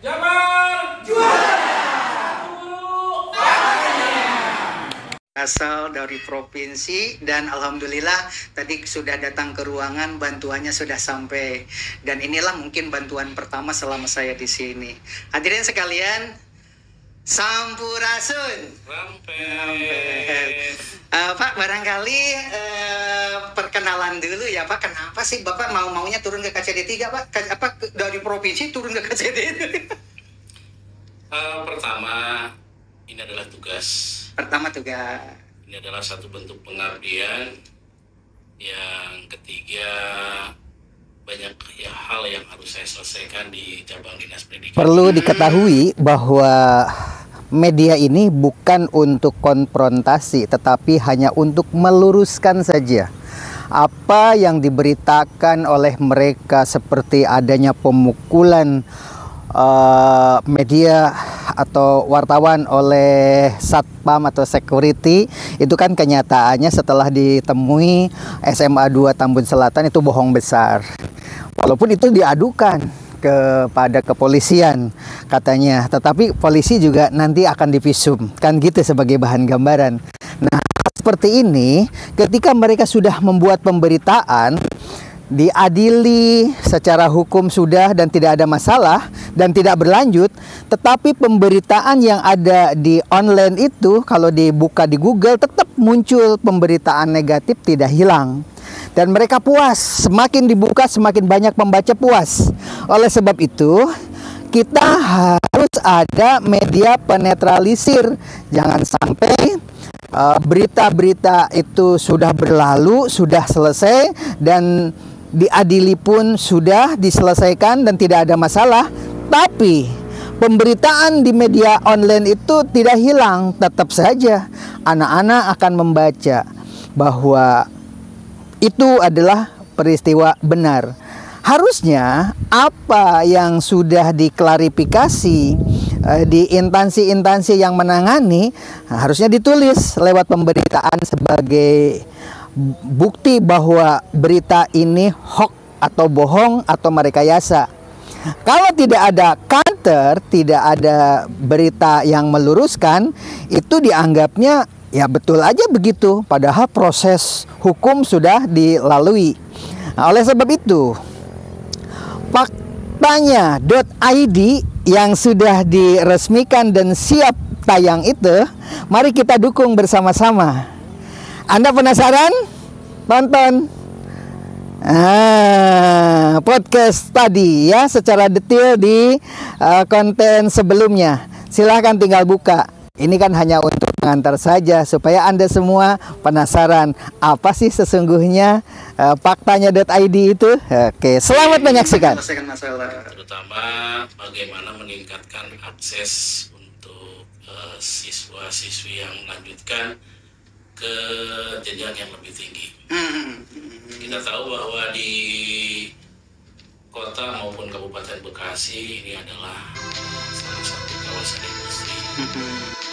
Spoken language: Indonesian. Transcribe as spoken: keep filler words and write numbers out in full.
Jamal juara. Asal dari provinsi dan alhamdulillah tadi sudah datang ke ruangan, bantuannya sudah sampai dan inilah mungkin bantuan pertama selama saya di sini. Hadirin sekalian, sampurasun. Uh, Pak, barangkali uh, perkenalan dulu ya Pak, kenapa sih Bapak mau-maunya turun ke K C D tiga Pak? Ke, apa dari provinsi turun ke K C D tiga? Uh, pertama, ini adalah tugas. Pertama tugas. Ini adalah satu bentuk pengabdian. Yang ketiga, banyak ya, hal yang harus saya selesaikan di cabang dinas pendidikan. Perlu diketahui bahwa media ini bukan untuk konfrontasi, tetapi hanya untuk meluruskan saja apa yang diberitakan oleh mereka seperti adanya pemukulan uh, media atau wartawan oleh satpam atau security. Itu kan kenyataannya setelah ditemui S M A dua Tambun Selatan itu bohong besar, walaupun itu diadukan kepada kepolisian katanya, tetapi polisi juga nanti akan divisum kan gitu sebagai bahan gambaran. Nah, seperti ini ketika mereka sudah membuat pemberitaan diadili secara hukum sudah dan tidak ada masalah dan tidak berlanjut, tetapi pemberitaan yang ada di online itu kalau dibuka di Google tetap muncul pemberitaan negatif, tidak hilang. Dan mereka puas, semakin dibuka semakin banyak pembaca puas. Oleh sebab itu kita harus ada media penetralisir. Jangan sampai berita-berita uh, itu sudah berlalu, sudah selesai dan diadili pun sudah diselesaikan dan tidak ada masalah, tapi pemberitaan di media online itu tidak hilang. Tetap saja anak-anak akan membaca bahwa itu adalah peristiwa benar. Harusnya apa yang sudah diklarifikasi eh, di instansi-instansi yang menangani harusnya ditulis lewat pemberitaan sebagai bukti bahwa berita ini hoax atau bohong atau merekayasa. Kalau tidak ada counter, tidak ada berita yang meluruskan, itu dianggapnya ya betul aja begitu, padahal proses hukum sudah dilalui. Nah, oleh sebab itu, faktanya .id yang sudah diresmikan dan siap tayang itu, mari kita dukung bersama-sama. Anda penasaran? Tonton ah, podcast tadi ya secara detail di uh, konten sebelumnya. Silahkan tinggal buka. Ini kan hanya untuk mengantar saja supaya Anda semua penasaran apa sih sesungguhnya uh, faktanya .id itu. Oke, selamat menyaksikan. Terutama bagaimana meningkatkan akses untuk uh, siswa-siswi yang melanjutkan ke jenjang yang lebih tinggi. Kita tahu bahwa di kota maupun Kabupaten Bekasi ini adalah salah satu kawasan industri.